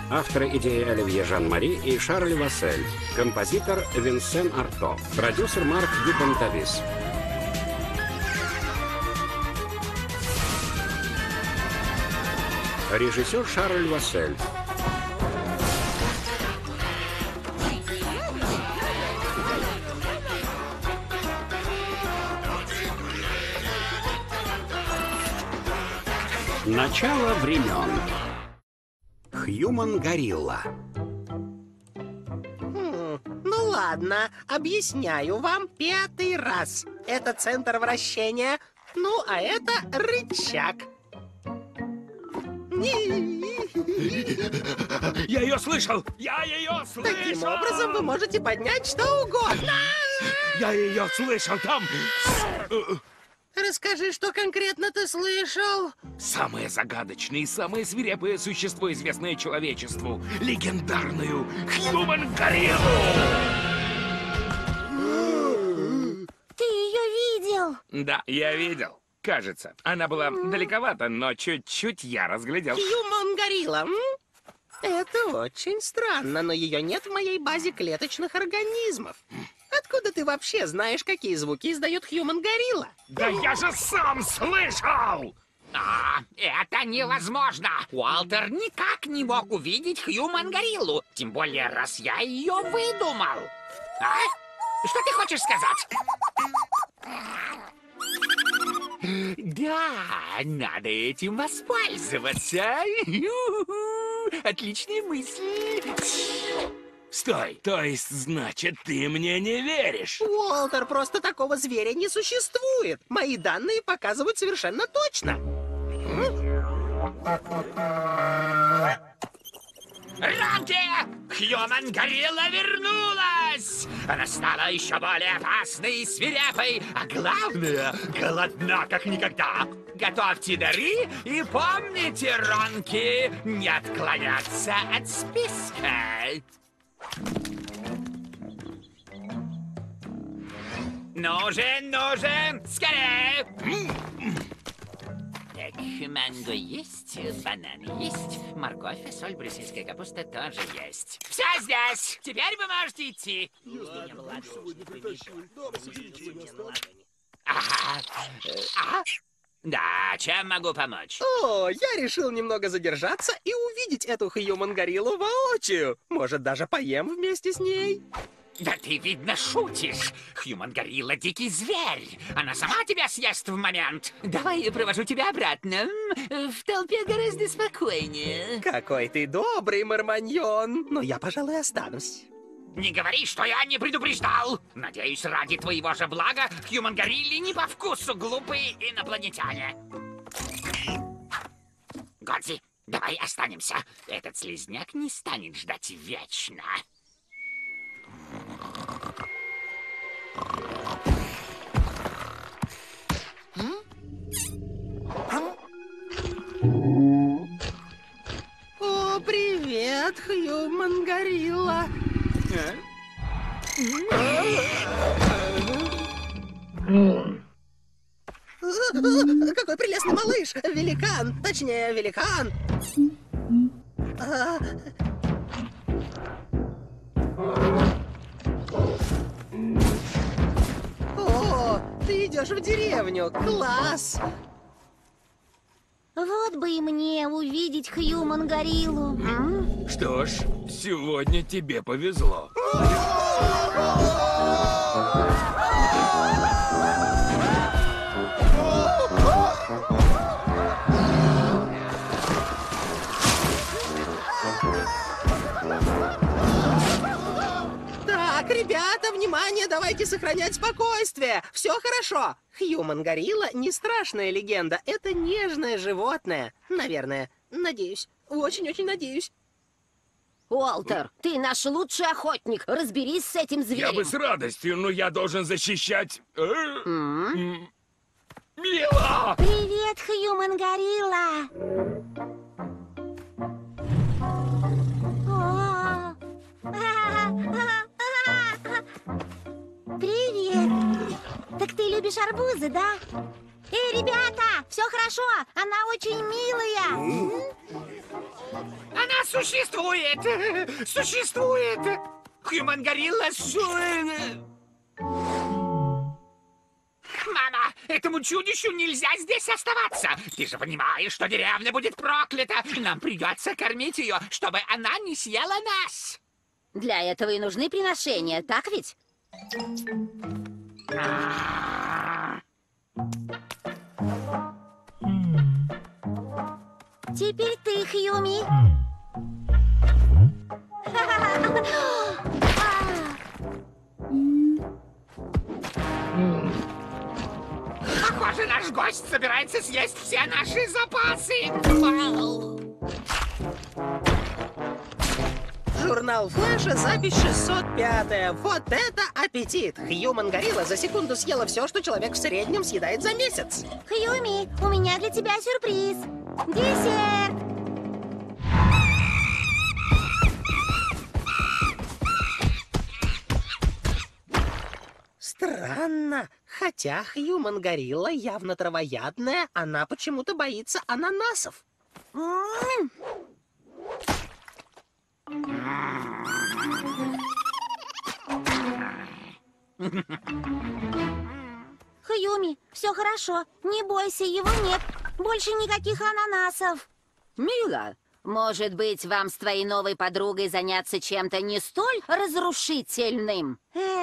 Авторы идеи Оливье Жан-Мари и Шарль Вассель. Композитор Винсен Арто. Продюсер Марк Дюпонтавис. Режиссер Шарль Вассель. Начало времен. Хьюман Горилла. Ну ладно, объясняю вам 5-й раз. Это центр вращения, ну а это рычаг. Я ее слышал! Я ее слышал! Таким образом вы можете поднять что угодно. Я ее слышал там! Расскажи, что конкретно ты слышал? Самое загадочное и самое свирепое существо, известное человечеству. Легендарную Хьюман Гориллу! Ты ее видел? Да, я видел. Кажется, она была далековато, но чуть-чуть я разглядел. Хьюман Горилла, это очень странно, но ее нет в моей базе клеточных организмов. Откуда ты вообще знаешь, какие звуки издает Хьюман Горилла? Да я же сам слышал! Это невозможно! Уолтер никак не мог увидеть Хьюман Гориллу, тем более, раз я ее выдумал. Что ты хочешь сказать? Да, надо этим воспользоваться. Отличная мысль. Стой, то есть, значит, ты мне не веришь? Уолтер, просто такого зверя не существует. Мои данные показывают совершенно точно. Раньше Хьюман Горилла вернулась! Она стала еще более опасной и свирепой, а главное, голодна как никогда. Готовьте дары и помните, Ронки, не отклоняться от списка. Нужен, скорее! Так, манго есть, бананы есть, морковь и соль, брюссельская капуста тоже есть. Все здесь! Теперь вы можете идти. Да, чем могу помочь? О, я решил немного задержаться и увидеть эту Хьюман Гориллу воочию. Может, даже поем вместе с ней. Да ты, видно, шутишь. Хьюман Горилла — дикий зверь. Она сама тебя съест в момент. Давай я провожу тебя обратно. В толпе гораздо спокойнее. Какой ты добрый, Марманьон. Но я, пожалуй, останусь. Не говори, что я не предупреждал. Надеюсь, ради твоего же блага Хьюман Горилле не по вкусу глупые инопланетяне. Годзи, давай останемся. Этот слизняк не станет ждать вечно. О, привет, Хьюман Горилла. Какой прелестный малыш! Великан! Точнее, великан! О, ты идешь в деревню! Класс! Вот бы и мне увидеть Хьюман Гориллу. Что ж, сегодня тебе повезло. Так, ребята, внимание, давайте сохранять спокойствие. Все хорошо. Хьюман Горилла не страшная легенда, это нежное животное. Наверное. Надеюсь. Очень-очень надеюсь. Уолтер, ты наш лучший охотник. Разберись с этим зверем. Я бы с радостью, но я должен защищать... Мила! Привет, Хьюман Горилла. Привет. Так ты любишь арбузы, да? Эй, ребята, все хорошо. Она очень милая. Она существует! Существует! Хьюман-горилла Мама, этому чудищу нельзя здесь оставаться. Ты же понимаешь, что деревня будет проклята. Нам придется кормить ее, чтобы она не съела нас. Для этого и нужны приношения, так ведь? Теперь ты, Хьюми. Похоже, наш гость собирается съесть все наши запасы. Журнал Флэша, запись 605. Вот это аппетит! Хьюман-горилла за секунду съела все, что человек в среднем съедает за месяц. Хьюми, у меня для тебя сюрприз. Десерт. Странно. Хотя Хьюман-горилла явно травоядная, она почему-то боится ананасов. Хьюми, все хорошо. Не бойся, его нет. Больше никаких ананасов. Мила, может быть, вам с твоей новой подругой заняться чем-то не столь разрушительным?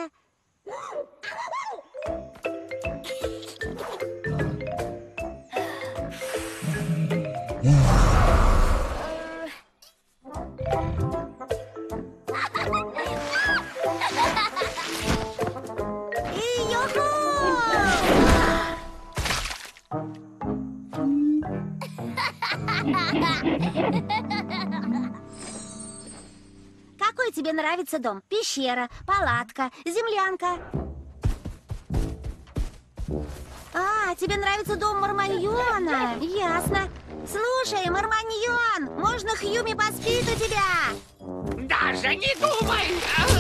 Какой тебе нравится дом? Пещера, палатка, землянка? А, тебе нравится дом Марманьона? Ясно. Слушай, Марманьон, можно Хьюми поспит у тебя? Даже не думай!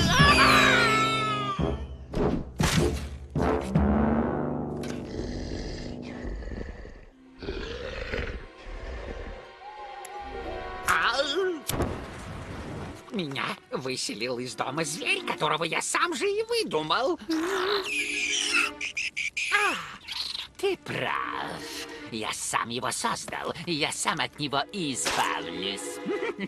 Меня выселил из дома зверь, которого я сам же и выдумал. Ты прав. Я сам его создал, и я сам от него избавлюсь.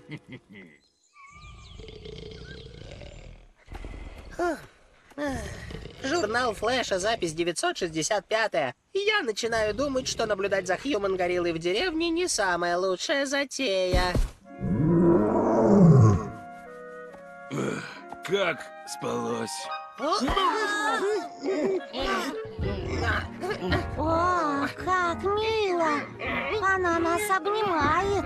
Журнал Флэша, запись 965. Я начинаю думать, что наблюдать за Хьюман-гориллой в деревне не самая лучшая затея. Как спалось? О, как мило! Она нас обнимает.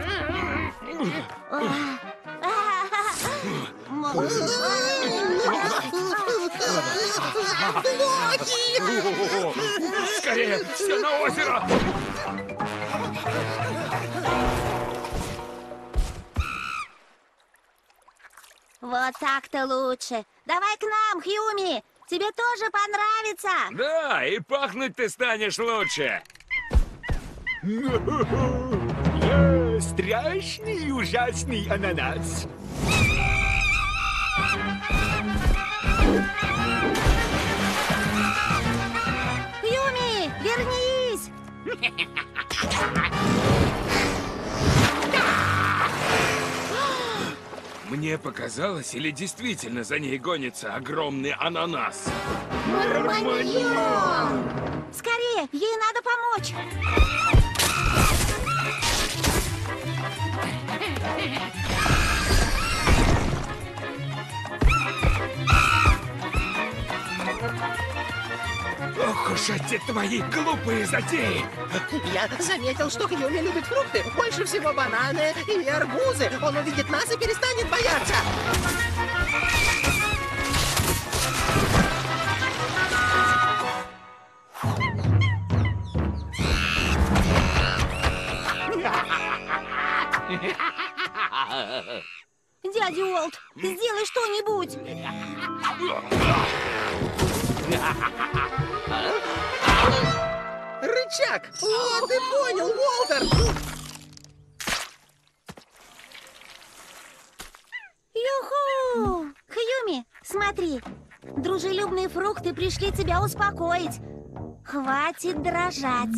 Скорее, все на озеро! Вот так-то лучше. Давай к нам, Хьюми. Тебе тоже понравится. Да, и пахнуть ты станешь лучше. Я страшный и ужасный ананас. Хьюми, вернись. Мне показалось, или действительно за ней гонится огромный ананас? Марманьон! Скорее, ей надо помочь. Ох уж эти твои глупые затеи! Я заметил, что Хьюми любит фрукты, больше всего бананы и арбузы. Он увидит нас и перестанет бояться. Дядя Уолт, сделай что-нибудь. Рычаг! О, ты понял, Уолтер! Смотри, дружелюбные фрукты пришли тебя успокоить. Хватит дрожать.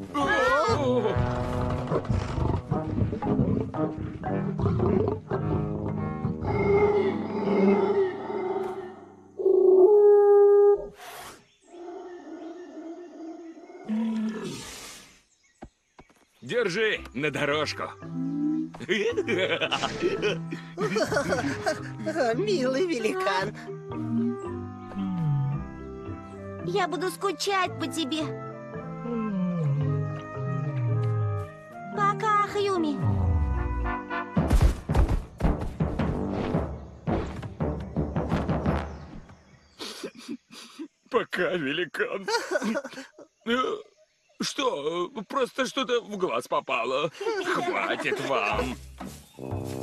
Держи на дорожку. Милый великан. Я буду скучать по тебе. Пока, Хьюми. Пока, великан. Что? Просто что-то в глаз попало. Хватит вам.